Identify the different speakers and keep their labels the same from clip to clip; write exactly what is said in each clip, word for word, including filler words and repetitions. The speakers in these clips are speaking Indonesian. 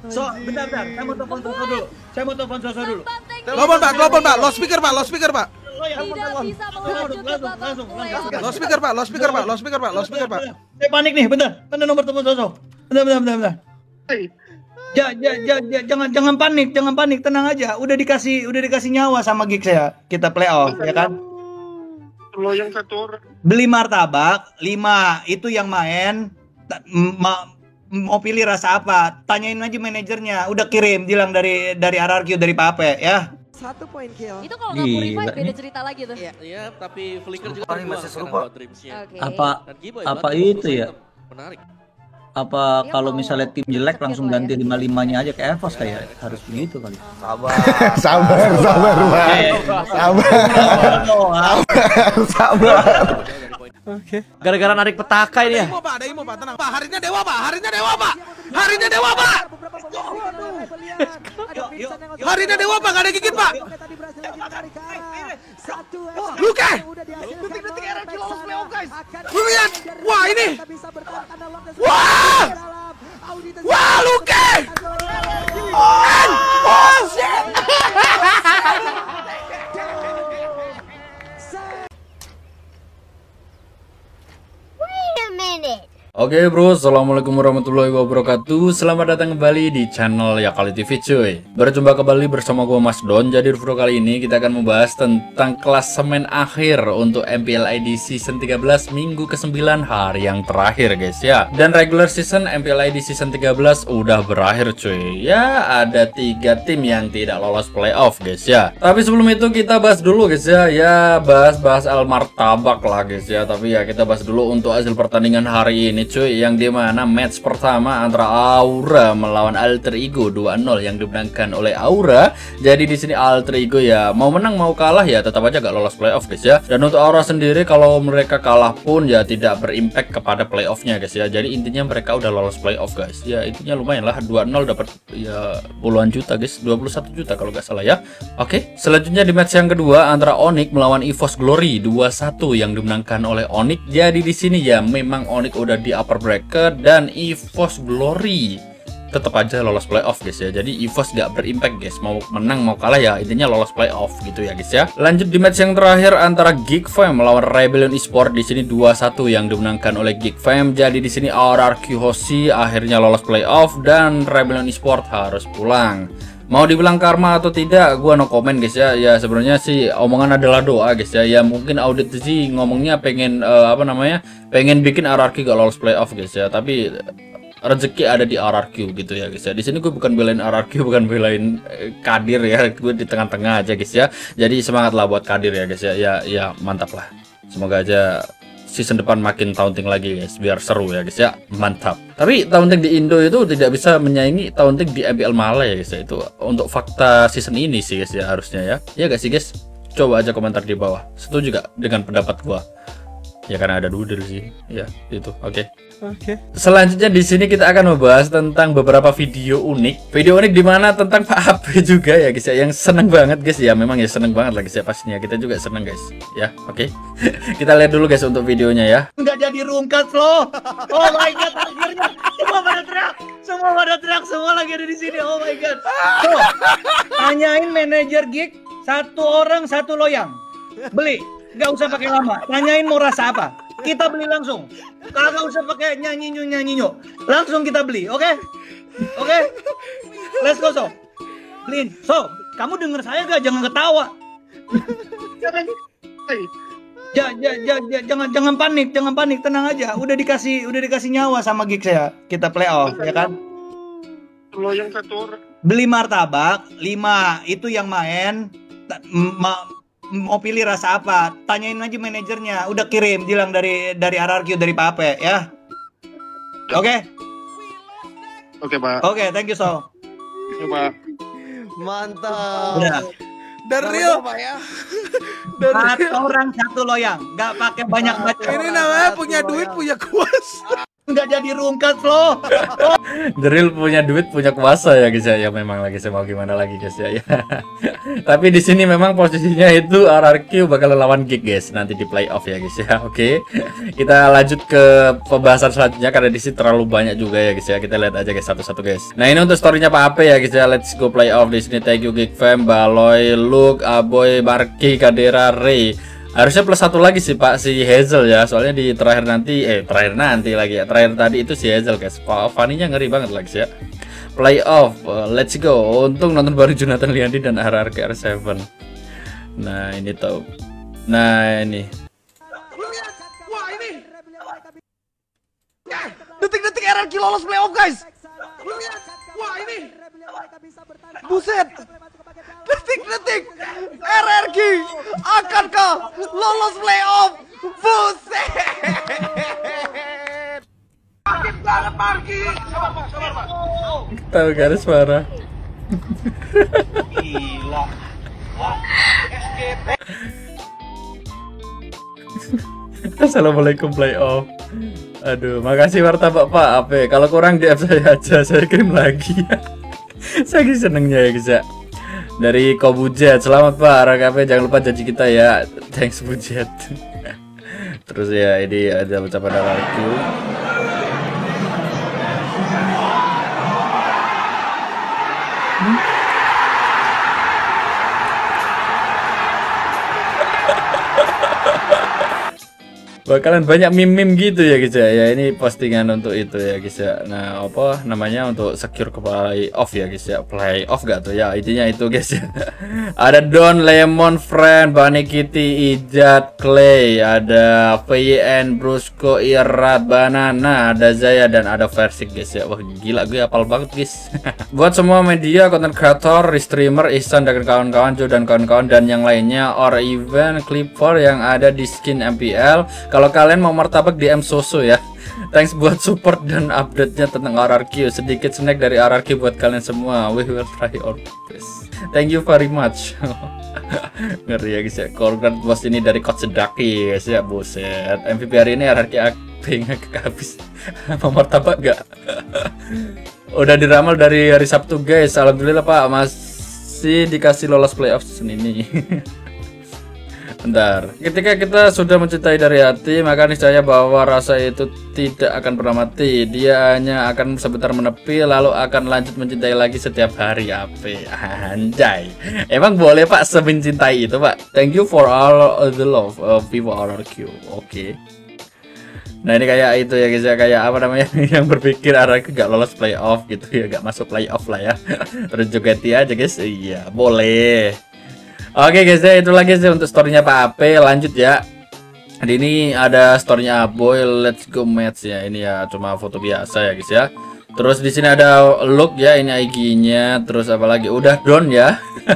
Speaker 1: So, bentar, bentar. Saya mau telepon Soso dulu. Saya mau telepon Soso dulu.
Speaker 2: Telepon Pak, telepon Pak. Loud speaker Pak, loud speaker Pak.
Speaker 3: Tidak bisa melaju ke babak playoff.
Speaker 2: Loud speaker Pak, loud speaker Pak, loud speaker Pak, loud speaker Pak.
Speaker 1: Saya panik nih, bentar. Mana nomor telepon Soso? Bentar, bentar, bentar, bentar. Ja, ja, ja, ja, jangan jangan panik, jangan panik, tenang aja. Udah dikasih udah dikasih nyawa sama Geeks ya. Kita playoff, ya kan?
Speaker 4: Lo yang satu orang.
Speaker 1: Beli martabak, lima. Itu yang main ta- ma- mau pilih rasa apa? Tanyain aja manajernya. Udah kirim, bilang dari dari R R Q dari Pape ya.
Speaker 5: Satu poin kill.
Speaker 3: Itu kalau nggak
Speaker 6: Gila
Speaker 3: purify beda
Speaker 6: nih.
Speaker 3: cerita lagi tuh.
Speaker 5: Iya.
Speaker 7: Iya, tapi Flicker juga
Speaker 6: Serupa nih, masih serupa.
Speaker 3: Oke.
Speaker 6: Apa
Speaker 7: Dan Giboy,
Speaker 6: apa
Speaker 7: berarti
Speaker 6: itu
Speaker 7: fokusnya
Speaker 6: ya?
Speaker 7: tetap menarik.
Speaker 6: Apa
Speaker 3: Dia
Speaker 6: kalau
Speaker 3: mau
Speaker 6: misalnya tim jelek
Speaker 3: sakit
Speaker 6: langsung
Speaker 3: lah
Speaker 6: ganti
Speaker 3: ya.
Speaker 6: lima limanya aja ke Evos kayak harus begitu kali.
Speaker 8: Sabar, sabar, Pak. Sabar, sabar.
Speaker 7: Oke. Gara-gara narik petaka ini ya.
Speaker 2: Imo Pak, ada Imo Pak, tenang. Pak, harinya dewa Pak, harinya dewa Pak. Harinya dewa Pak. Harinya dewa Pak, gak ada gigit Pak. Luke. Lu lihat. Wah, ini. Wah. Wah, Luke. And oh shit.
Speaker 9: Wait a minute.
Speaker 6: Oke bro, assalamualaikum warahmatullahi wabarakatuh. Selamat datang kembali di channel Yakali T V cuy. Berjumpa kembali bersama gue Mas Don. Jadi video kali ini kita akan membahas tentang klasemen akhir untuk M P L I D Season tiga belas minggu ke sembilan, hari yang terakhir guys ya. Dan regular season M P L I D Season tiga belas udah berakhir cuy. Ya ada tiga tim yang tidak lolos playoff guys ya. Tapi sebelum itu kita bahas dulu guys ya. Ya bahas-bahas al martabak lah guys ya. Tapi ya kita bahas dulu untuk hasil pertandingan hari ini cuy, yang dimana match pertama antara Aura melawan Alter Ego dua nol yang dimenangkan oleh Aura. Jadi di sini Alter Ego ya mau menang mau kalah ya tetap aja gak lolos playoff guys ya. Dan untuk Aura sendiri kalau mereka kalah pun ya tidak berimpact kepada playoffnya guys ya. Jadi intinya mereka udah lolos playoff guys ya. Intinya lumayan lah, dua nol dapat ya puluhan juta guys, dua puluh satu juta kalau gak salah ya. Oke, selanjutnya di match yang kedua antara Onyx melawan EVOS Glory dua satu yang dimenangkan oleh Onyx. Jadi di sini ya memang Onyx udah di upper bracket dan EVOS Glory tetap aja lolos playoff guys ya. Jadi EVOS gak berimpact guys, mau menang mau kalah ya intinya lolos playoff gitu ya guys ya. Lanjut di match yang terakhir antara Geek Fam melawan Rebellion Esports. Di sini dua satu yang dimenangkan oleh Geek Fam. Jadi di sini R R Q Hoshi akhirnya lolos playoff dan Rebellion Esports harus pulang. Mau dibilang karma atau tidak, gua no comment guys ya. Ya sebenarnya sih omongan adalah doa guys ya. Ya mungkin audit sih ngomongnya pengen uh, apa namanya? Pengen bikin R R Q gak lolos playoff guys ya. Tapi rezeki ada di R R Q gitu ya guys ya. Di sini gue bukan belain R R Q, bukan belain eh, Kadir ya. Gue di tengah-tengah aja guys ya. Jadi semangat lah buat Kadir ya guys ya. Ya ya mantap lah. Semoga aja season depan makin taunting lagi guys, biar seru ya guys ya. Mantap. Tapi taunting di Indo itu tidak bisa menyaingi taunting di M P L Malay ya guys ya. Itu untuk fakta season ini sih guys ya harusnya ya. Ya gak sih guys? Coba aja komentar di bawah. Setuju gak dengan pendapat gua? Ya karena ada doodle sih. Ya, itu. Oke. Okay. Oke. Okay. Selanjutnya di sini kita akan membahas tentang beberapa video unik. Video unik di mana tentang Pak H P juga ya guys ya, yang seneng banget guys ya. Memang ya seneng banget lah guys ya pastinya. Kita juga seneng guys. Ya, oke. Okay. Kita lihat dulu guys untuk videonya ya.
Speaker 1: Nggak jadi rungkat loh. Oh my god, akhirnya semua pada teriak. Semua pada teriak, semua lagi ada di sini. Oh my god. Tuh, tanyain manajer gig, satu orang satu loyang. Beli, nggak usah pakai lama. Tanyain mau rasa apa. Kita beli langsung. Kagak usah pakai nyanyi-nyu nyanyi-nyu. Langsung kita beli, oke? Okay? Oke? Okay? Let's go, So. Beliin. So, kamu denger saya gak? Jangan ketawa. Ja, ja, ja, ja, jangan jangan panik, jangan panik, tenang aja. Udah dikasih udah dikasih nyawa sama Geeks ya. Kita playoff, ya kan?
Speaker 4: Lo yang satu orang.
Speaker 1: Beli martabak, lima. Itu yang main ta- ma- mau pilih rasa apa? Tanyain aja manajernya. Udah kirim, bilang dari dari R R Q dari Pape ya. Oke? Okay?
Speaker 4: Oke, Pak.
Speaker 1: Oke, okay, thank you So.
Speaker 4: Ya, Pak.
Speaker 8: Mantap.
Speaker 1: Udah.
Speaker 2: Dan Rio.
Speaker 8: ya.
Speaker 1: Satu orang satu loyang, nggak pakai banyak baca.
Speaker 2: Ini namanya punya duit, punya kuas.
Speaker 1: Nggak jadi rungkat loh.
Speaker 6: Drill punya duit, punya kuasa ya guys ya. Ya memang lagi saya mau gimana lagi guys ya. Ya. Tapi di sini memang posisinya itu R R Q bakal lawan Geek guys nanti di playoff ya guys ya. Oke. Kita lanjut ke pembahasan selanjutnya karena di sini terlalu banyak juga ya guys ya. Kita lihat aja guys satu-satu guys. Nah, ini untuk storynya Pak Ape ya guys ya. Let's go playoff di sini. Thank you Geek Fam, Baloy, Luke, Aboy, Marki, Kadera, Ray. Harusnya plus satu lagi sih Pak, si Hazel ya. Soalnya di terakhir nanti eh terakhir nanti lagi ya. Terakhir tadi itu si Hazel guys. Pak Faninya ngeri banget lagi ya. Playoff, uh, let's go. Untung nonton baru Jonathan Liandi dan R R Q R tujuh. Nah, ini tahu. Nah, ini.
Speaker 2: Wah, ini. Detik-detik R R Q lolos playoff, guys. Wah, ini. Buset. Detik-detik R R Q akankah lolos playoff? Buset. Makin banget Marki.
Speaker 6: Tahu garis suara.
Speaker 2: Gila.
Speaker 6: Assalamualaikum playoff. Aduh, makasih martabak Pak Ape. Kalau kurang D M saya aja, saya kirim lagi. Saya senengnya ya guys ya. Dari Kobujet, selamat Pak R K P, jangan lupa janji kita ya. Thanks Bujet. Terus ya ini ada ucapan R R Q. Hmm? Bakalan banyak meme-meme gitu ya guys ya. Ya ini postingan untuk itu ya guys ya. Nah, apa namanya untuk secure ke play off ya guys ya. Play off gak tuh ya, intinya itu guys ya. Ada Don, Lemon, Friend, Bunny Kitty, Ijat, Clay, ada V N, Brusco, Irat, Banana, ada Zaya dan ada Versik guys ya. Wah gila, gue hafal banget guys. Buat semua media, content creator, streamer, Ihsan dan kawan-kawan, Joe dan kawan-kawan dan yang lainnya, or event Clipper yang ada di skin M P L. Kalau kalian mau martabak D M Soso ya. Thanks buat support dan update-nya tentang R R Q. Sedikit snack dari R R Q buat kalian semua. We will try our best. Thank you very much. Ngeri ya guys ya. Congrats bos ini dari Coach Sedaki guys ya. Buset. M V P hari ini R R Q pengen kehabis. Mau martabak gak? Udah diramal dari hari Sabtu guys. Alhamdulillah Pak, masih dikasih lolos playoff season ini. Bentar, ketika kita sudah mencintai dari hati, maka niscaya bahwa rasa itu tidak akan pernah mati. Dia hanya akan sebentar menepi, lalu akan lanjut mencintai lagi setiap hari. Ape, anjay. Emang boleh Pak semencintai itu Pak? Thank you for all the love of Vivo R R Q. Oke. Okay. Nah ini kayak itu ya guys ya, kayak apa namanya yang berpikir R R Q gak lolos playoff gitu ya, gak masuk playoff lah ya. Terus jogeti aja guys, iya boleh. Oke guys ya, itu lagi sih untuk storynya Pak Ape. Lanjut ya. Di ini ada storynya Aboy, let's go match ya. Ini ya cuma foto biasa ya guys ya. Terus di sini ada look ya, ini I G-nya. Terus apa lagi? Udah down ya.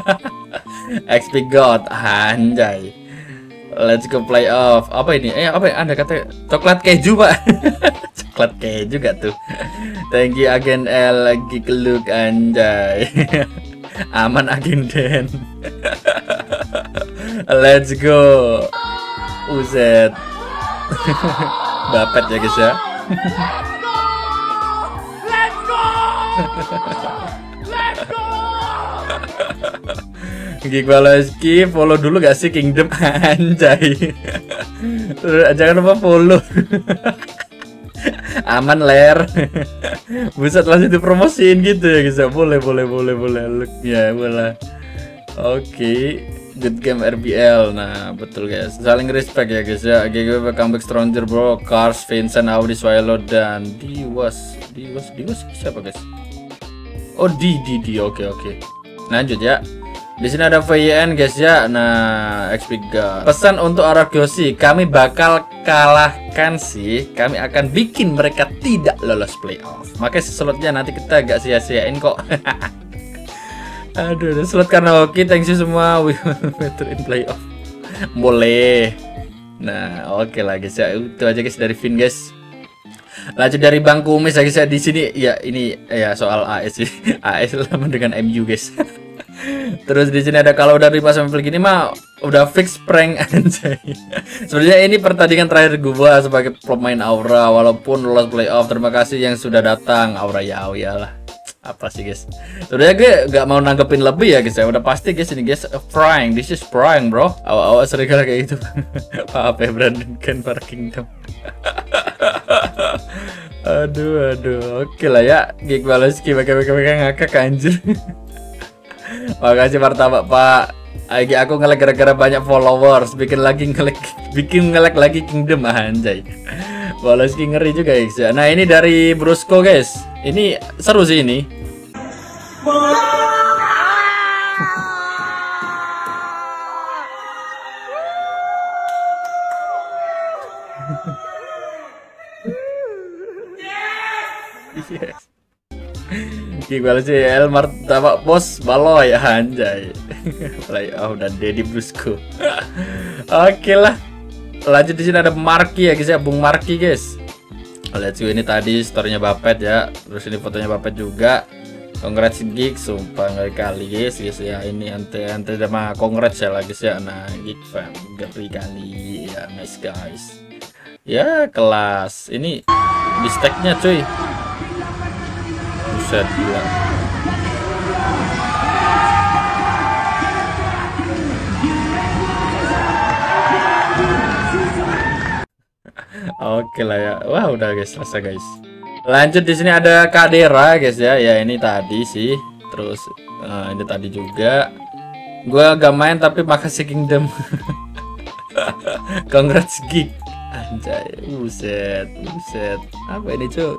Speaker 6: X P God, anjay. Let's go play off. Apa ini? Eh apa ya? Anda kata coklat keju Pak. Coklat keju gak tuh? Thank you Agen L lagi ke look anjay. Aman Agen Den. Let's go. Uzet. Bapet ya guys ya.
Speaker 2: Let's go. Let's go.
Speaker 6: Geek Balaski, follow dulu gak sih Kingdom anjay. Jangan lupa follow. Aman ler. Buset langsung dipromosiin gitu ya guys. Boleh boleh boleh boleh look ya boleh. Oke, okay. Good game R B L. Nah betul guys, saling respect ya guys ya. G G W comeback stronger bro. Cars, Vincent, Audi, Swallow dan Diwas. Diwas, Diwas siapa guys? Oh di di di. Oke okay, oke. Okay. Lanjut ya. Di sini ada V N guys ya. Nah, X P G. Pesan untuk R R Q sih, kami bakal kalahkan sih. Kami akan bikin mereka tidak lolos playoff. Makanya slotnya nanti kita gak sia-siain kok. Aduh, slot karena oke, thanks you semua. We will in playoff. Boleh. Nah, oke okay lah guys ya. Itu aja guys dari Vin guys. Lanjut dari Bang Kumis ya guys ya. Di sini ya ini ya soal A S sih. A S lawan dengan M U guys. Terus di sini ada kalau dari pas sampai gini mah udah fix prank anjay. Sebenarnya ini pertandingan terakhir gua sebagai pemain Aura walaupun lolos playoff. Terima kasih yang sudah datang. Aura ya lah. Apa sih guys? Sebenarnya gue gak mau nanggepin lebih ya guys ya. Udah pasti guys ini guys prank. This is prank bro. Awal-awal sering kayak gitu. Maaf ya Brandon Ken para Kingdom. Aduh aduh. Oke lah ya. Gig Baloski pakai-pakai ngakak anjir. Makasih martabak Pak. Lagi aku ngelek gara-gara banyak followers, bikin lagi ngelek, bikin ngelek lagi Kingdom anjay. Baloski ngeri juga guys ya. Nah ini dari Brusco guys, ini seru sih ini. Yes. Gimana sih Elmar tapak bos baloy anjay. Play oh dan Dedi Brusco. Oke lah. Lanjut di sini ada Marky ya guys ya, Bung Marky guys. Lihat sih ini tadi storynya Bapet ya. Terus ini fotonya Bapet juga. Congrats Geek, sumpah ngeri kali guys guys ya. Ini ante-ante sama congrats ya lah guys ya. Nah, Geek fam ngeri kali ya nice guys. Ya kelas. Ini di stacknya cuy. Buset gila. Oke lah ya. Wah, udah guys, selesai guys. Lanjut di sini ada Kadera guys ya. Ya ini tadi sih. Terus uh, ini tadi juga. Gua gak main tapi makasih Kingdom. Congrats Geek. Anjay, buset, buset. Apa ini, Cuk?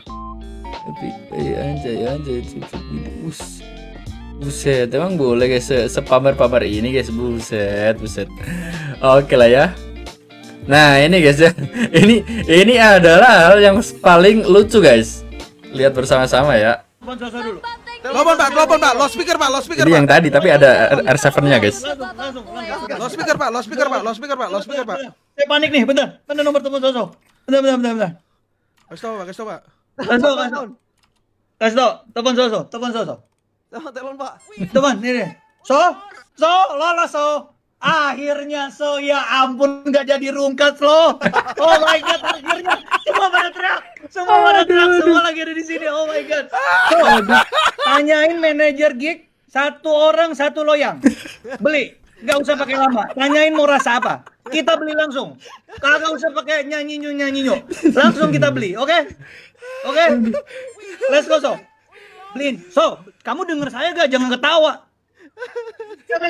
Speaker 6: Anjay, anjay, bus, buset, emang boleh guys sepamer-pamer ini guys, buset, buset. Oke lah ya. Nah ini guys ya, ini ini adalah hal yang paling lucu guys. Lihat bersama-sama ya.
Speaker 2: Telepon Pak, telepon Pak, low speaker Pak, low speaker Pak.
Speaker 6: Ini yang tadi tapi ada R tujuh-nya guys.
Speaker 2: Low speaker Pak, low speaker Pak, low speaker Pak, low speaker Pak.
Speaker 1: Saya panik nih, bentar, bentar nomor telepon sosok. Bentar, bentar, bentar, bentar.
Speaker 2: Kasih tau Pak, kasih tau Pak.
Speaker 1: Kasih tau, kasih tau. Kasih tau, telepon sosok, telepon sosok.
Speaker 8: Telepon Pak.
Speaker 1: Teman, ini. So, so, lolos so. Akhirnya so, ya ampun nggak jadi rungkat lo. Oh my god, akhirnya semua pada teriak, semua pada teriak, semua lagi ada di sini. Oh my god. So, tanyain manajer Geek, satu orang satu loyang. Beli, nggak usah pakai lama. Tanyain mau rasa apa. Kita beli langsung. Kagak usah pakai nyanyi nyu nyanyi nyu. Langsung kita beli, oke? Okay? Oke? Okay? Let's go so. Beliin. So, kamu denger saya gak? Jangan ketawa. Jangan.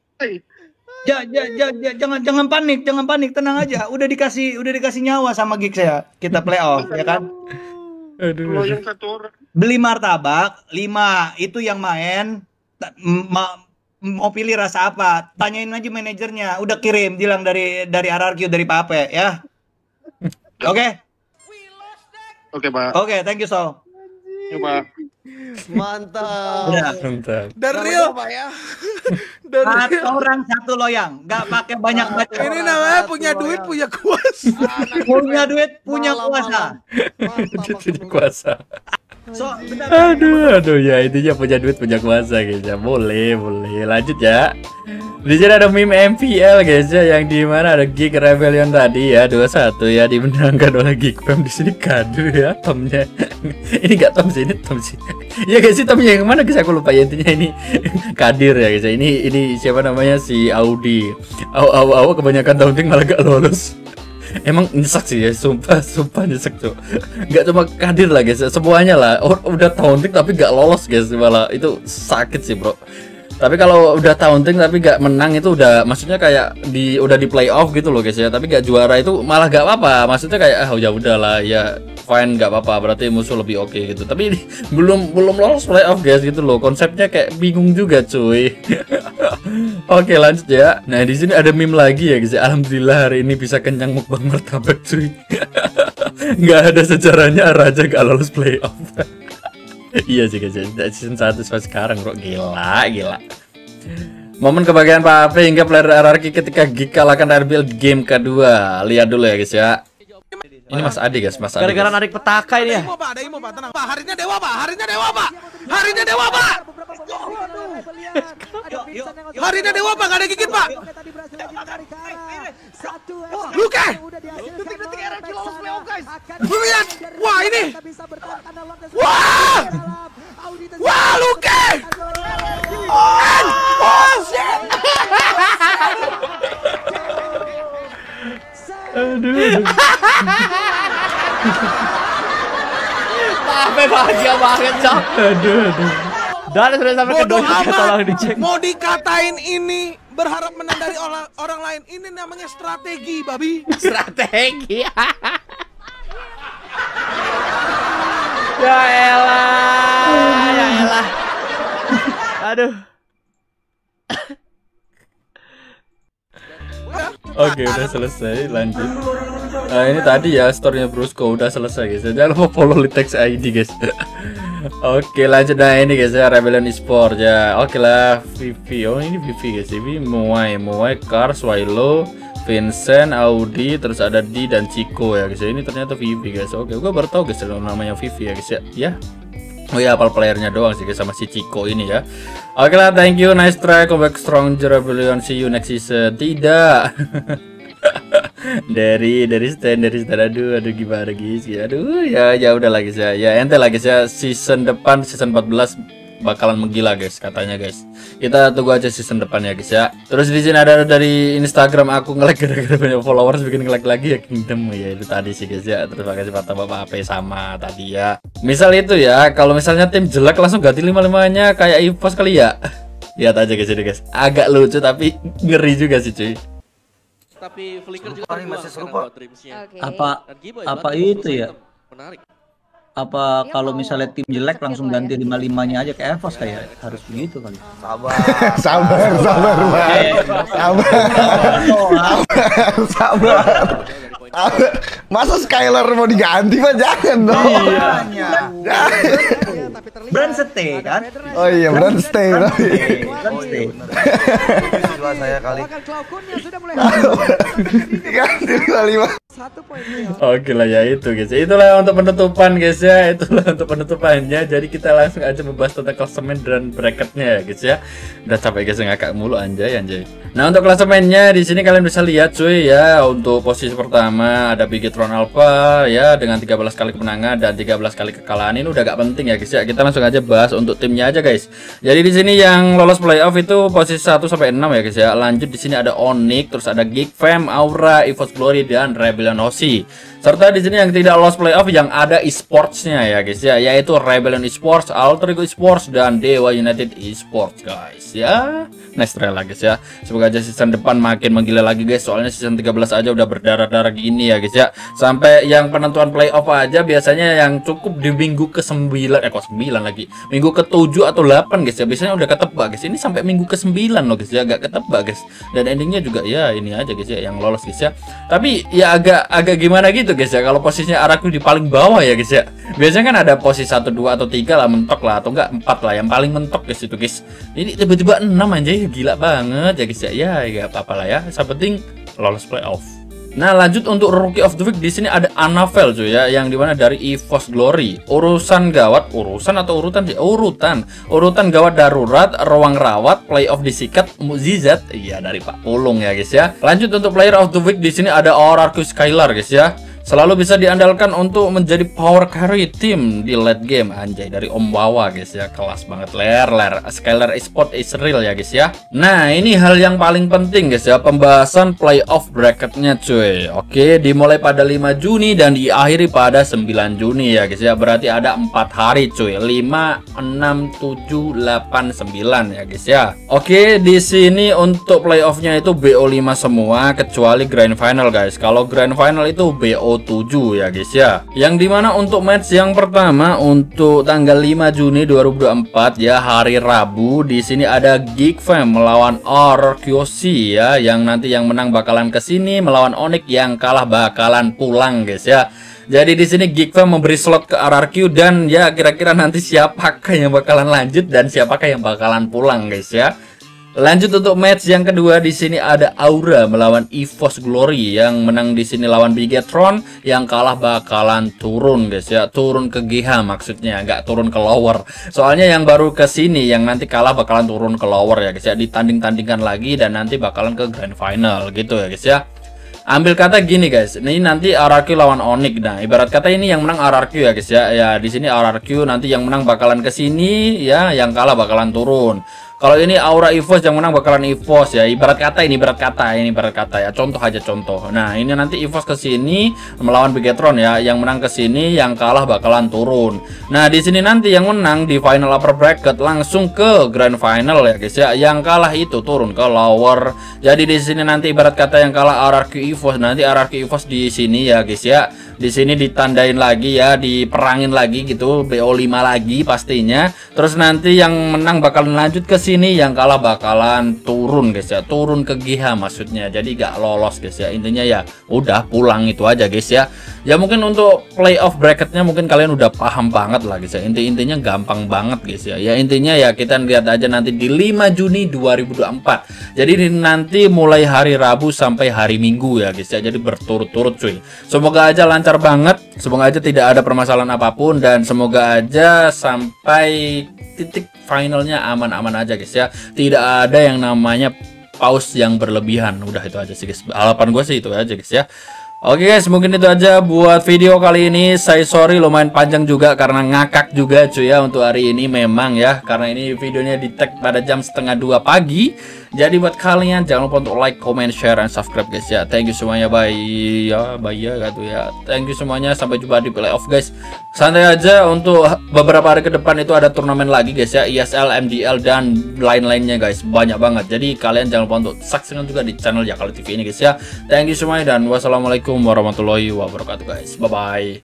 Speaker 1: Ja, ja, ja, ja, jangan jangan panik, jangan panik, tenang aja. Udah dikasih udah dikasih nyawa sama Geek saya. Kita playoff, ya kan?
Speaker 4: Lo yang satu orang.
Speaker 1: Beli martabak lima, itu yang main ma, mau pilih rasa apa? Tanyain aja manajernya. Udah kirim, bilang dari dari R R Q dari Pape ya. Oke? Okay?
Speaker 4: Oke, okay, Pak.
Speaker 1: Oke, okay, thank you so.
Speaker 4: Ya, Pak.
Speaker 8: Mantap.
Speaker 1: Udah.
Speaker 6: Mantap.
Speaker 2: Dan real Pak ya. Dan
Speaker 1: Satu orang satu loyang, nggak pakai banyak baca.
Speaker 2: ini namanya punya duit, punya kuasa.
Speaker 1: Punya duit, punya kuasa.
Speaker 6: Punya kuasa.
Speaker 1: So, bentar.
Speaker 6: Aduh, aduh ya intinya punya duit punya kuasa guys ya. Boleh, boleh. Lanjut ya. Di sini ada meme M P L guys ya, yang di mana ada Geek Rebellion tadi ya, dua satu ya, dimenangkan oleh Geek Fam. Di sini kado ya Tomnya. Ini enggak Tom sih, ini Tom sih. Ya guys, sih Tomnya yang mana guys, aku lupa ya, intinya ini Kadir ya guys. Ini ini siapa namanya, si Audi. Au au au kebanyakan taunting malah gak lolos. Emang nyesek sih ya, sumpah, sumpah nyesek tuh. Gak cuma Kadir lah guys, semuanya lah. Oh, udah taunting tapi gak lolos guys, malah itu sakit sih bro. Tapi kalau udah taunting tapi gak menang itu udah, maksudnya kayak di udah di playoff gitu loh guys ya. Tapi gak juara itu malah gak apa-apa. Maksudnya kayak ah ya udahlah ya fine, gak apa-apa. Berarti musuh lebih oke okay, gitu. Tapi ini, belum belum lolos playoff guys gitu loh. Konsepnya kayak bingung juga cuy. Oke lanjut ya. Nah di sini ada meme lagi ya guys. Alhamdulillah hari ini bisa kenyang mukbang martabak cuy. Nggak ada sejarahnya Raja gak lolos playoff. Iya sih guys, season satu sampai sekarang bro, gila gila. Momen kebahagiaan Pak Ape hingga player R R Q ketika Geek kalahkan R B L game kedua. Lihat dulu ya guys ya. Ini Mas Adi guys, Mas Adi.
Speaker 7: Gara-gara narik petaka ini ya.
Speaker 2: Ada Imo Pak, ada Imo Pak, tenang Pak. Harinya dewa Pak, harinya dewa Pak, harinya dewa Pak. Harinya Dewa Pak, gak ada gigit Pak. Luke.
Speaker 8: Detik-detik R R Q lolos playoff guys.
Speaker 2: Lihat. Wah ini. Wah. Wah Luke. Oh, oh shit.
Speaker 6: Aduh.
Speaker 7: Sampai bahagia banget, Cok.
Speaker 6: Aduh, aduh.
Speaker 7: Dan sudah sampai ke
Speaker 2: Bodoh
Speaker 7: doi, tolong
Speaker 2: amat.
Speaker 7: dicek.
Speaker 2: Mau dikatain ini berharap menang dari orang, orang lain. Ini namanya strategi, babi.
Speaker 7: Strategi. Ya elah, ya elah. Aduh.
Speaker 6: Oke, udah selesai, lanjut. Nah, ini tadi ya storynya Brusco udah selesai guys. Jangan lupa follow Litex I D guys. Oke, lanjut. Nah ini guys ya, Rebellion Esport ya. Oke lah, Vivi. Oh ini Vivi guys. Vivi, Muay, Muay, Cars, Wailo, Vincent, Audi, terus ada D dan Chico ya guys. Ini ternyata Vivi guys. Oke, gua baru tahu guys namanya Vivi ya guys ya. Ya. Oh ya, apal playernya doang sih guys sama si Chico ini ya. Oke lah, thank you, nice try, come back strong, Rebellion, see you next season. Tidak. dari dari stand dari stand aduh aduh gimana guys ya, aduh ya ya udah lagi ya ya ente lagi ya, season depan season empat belas bakalan menggila guys katanya guys. Kita tunggu aja season depan ya guys ya. Terus di sini ada dari Instagram aku nge-like gara-gara banyak followers bikin nge-like lagi ya Kingdom ya, itu tadi sih guys ya. Terima kasih Pak Bapak H P sama tadi ya. Misal itu ya, kalau misalnya tim jelek langsung ganti lima-limanya kayak E V O S kali ya. Lihat aja guys ini guys. Agak lucu tapi ngeri juga sih cuy.
Speaker 7: Tapi Flicker juga
Speaker 8: Paling masih seru kok.
Speaker 3: Oke.
Speaker 1: Apa apa itu ya? Apa kalau misalnya tim jelek langsung ganti lima limanya aja kayak Evos kayak harus begitu kali.
Speaker 8: Sabar.
Speaker 5: Sabar, sabar, Pak. Sabar. Sabar. Masa Skylar mau diganti Pak? Jangan dong.
Speaker 1: Iya. Brand stay kan?
Speaker 5: Oh iya, brand stay tapi.
Speaker 1: Brand stay.
Speaker 8: Dua saya kali.
Speaker 5: Diganti lima.
Speaker 6: Oke lah ya itu guys. Itulah untuk penutupan guys ya. Itulah untuk penutupannya. Jadi kita langsung aja membahas tentang klasemen dan bracketnya ya guys ya. Udah capek guys ngakak mulu anjay anjay. Nah untuk klasemennya di sini kalian bisa lihat cuy ya. Untuk posisi pertama ada Bigetron Alpha ya dengan tiga belas kali kemenangan dan tiga belas kali kekalahan. Ini udah gak penting ya guys ya. Kita langsung aja bahas untuk timnya aja guys. Jadi di sini yang lolos playoff itu posisi satu sampai enam ya guys ya. Lanjut di sini ada Onyx, terus ada Geek Fam, Aura, E V O S Glory dan Rebellion Osi. Serta di sini yang tidak lolos playoff yang ada e-sportsnya ya guys ya, yaitu Rebellion Esports, Alter Ego Esports dan Dewa United Esports guys ya. Nice try lah guys ya. Semoga aja season depan makin menggila lagi guys. Soalnya season tiga belas aja udah berdarah-darah gini ya guys ya. Sampai yang penentuan playoff aja biasanya yang cukup di minggu ke sembilan eh kok sembilan lagi. Minggu ke tujuh atau delapan guys ya. Biasanya udah ketebak guys. Ini sampai minggu ke sembilan loh guys ya, agak ketebak guys. Dan endingnya juga ya ini aja guys ya yang lolos guys ya. Tapi ya agak agak gimana gitu guys ya. Kalau posisinya Araku di paling bawah ya guys ya. Biasanya kan ada posisi satu, dua atau tiga lah mentok lah atau enggak empat lah yang paling mentok guys itu guys. Ini tiba-tiba enam aja ya, gila banget ya guys ya. Ya enggak apa-apa lah ya. Yang penting lolos playoff. Nah lanjut untuk Rookie of the Week di sini ada Anavel cuy ya, yang dimana dari E V O S Glory. Urusan gawat, urusan atau urutan sih? Urutan, urutan gawat darurat, ruang rawat, playoff disikat, mukjizat. Iya dari Pak Pulung ya guys ya. Lanjut untuk Player of the Week di sini ada Orarku Skylar guys ya. Selalu bisa diandalkan untuk menjadi power carry tim di late game. Anjay dari Om Wawa guys ya, kelas banget. Ler ler Skylar Esport is real ya guys ya. Nah ini hal yang paling penting guys ya, pembahasan playoff bracketnya cuy. Oke, dimulai pada lima Juni dan diakhiri pada sembilan Juni ya guys ya. Berarti ada empat hari cuy, lima, enam, tujuh, delapan, sembilan ya guys ya. Oke, di sini untuk playoffnya itu B O lima semua kecuali grand final guys. Kalau grand final itu B O tujuh ya guys ya. Yang dimana untuk match yang pertama untuk tanggal lima Juni dua ribu dua puluh empat ya, hari Rabu, di sini ada Geek Fam melawan R Q C ya, yang nanti yang menang bakalan ke sini melawan Onyx, yang kalah bakalan pulang guys ya. Jadi di sini Geek Fam memberi slot ke R R Q dan ya kira-kira nanti siapakah yang bakalan lanjut dan siapakah yang bakalan pulang guys ya. Lanjut untuk match yang kedua, di sini ada Aura melawan EVOS Glory. Yang menang di sini lawan Bigetron, yang kalah bakalan turun guys ya, turun ke G H maksudnya, nggak turun ke lower. Soalnya yang baru ke sini yang nanti kalah bakalan turun ke lower ya guys ya, ditanding-tandingkan lagi dan nanti bakalan ke grand final gitu ya guys ya. Ambil kata gini guys, ini nanti R R Q lawan Onyx. Nah, ibarat kata ini yang menang R R Q ya guys ya. Ya di sini R R Q, nanti yang menang bakalan ke sini ya, yang kalah bakalan turun. Kalau ini Aura EVOS, yang menang bakalan EVOS ya. Ibarat kata ini, ibarat kata ini, ibarat kata ya. Contoh aja contoh. Nah, ini nanti EVOS ke sini melawan Bigetron ya. Yang menang ke sini, yang kalah bakalan turun. Nah, di sini nanti yang menang di final upper bracket langsung ke grand final ya guys ya. Yang kalah itu turun ke lower. Jadi di sini nanti ibarat kata yang kalah R R Q EVOS, nanti R R Q EVOS di sini ya guys ya. Di sini ditandain lagi ya, diperangin lagi gitu, B O lima lagi pastinya. Terus nanti yang menang bakalan lanjut ke sini, yang kalah bakalan turun guys ya, turun ke G H maksudnya. Jadi gak lolos guys ya. Intinya ya udah pulang itu aja guys ya. Ya mungkin untuk playoff bracketnya mungkin kalian udah paham banget lah guys ya. Inti-intinya gampang banget guys ya. Ya intinya ya kita lihat aja nanti di lima Juni dua ribu dua puluh empat. Jadi nanti mulai hari Rabu sampai hari Minggu ya guys ya. Jadi berturut-turut cuy. Semoga aja lancar banget, semoga aja tidak ada permasalahan apapun, dan semoga aja sampai titik finalnya aman-aman aja guys ya. Tidak ada yang namanya pause yang berlebihan. Udah itu aja sih guys, harapan gue sih itu aja guys ya. Oke guys, mungkin itu aja buat video kali ini. Saya sorry lumayan panjang juga karena ngakak juga cuy ya untuk hari ini memang ya, karena ini videonya di tag pada jam setengah dua pagi. Jadi buat kalian jangan lupa untuk like, comment, share, and subscribe guys ya. Thank you semuanya, bye ya, bye ya gitu ya. Thank you semuanya, sampai jumpa di playoff guys. Santai aja, untuk beberapa hari ke depan itu ada turnamen lagi guys ya, I S L, M D L, dan lain-lainnya guys, banyak banget. Jadi kalian jangan lupa untuk saksikan juga di channel Yakali T V ini guys ya. Thank you semuanya dan wassalamualaikum warahmatullahi wabarakatuh guys. Bye bye.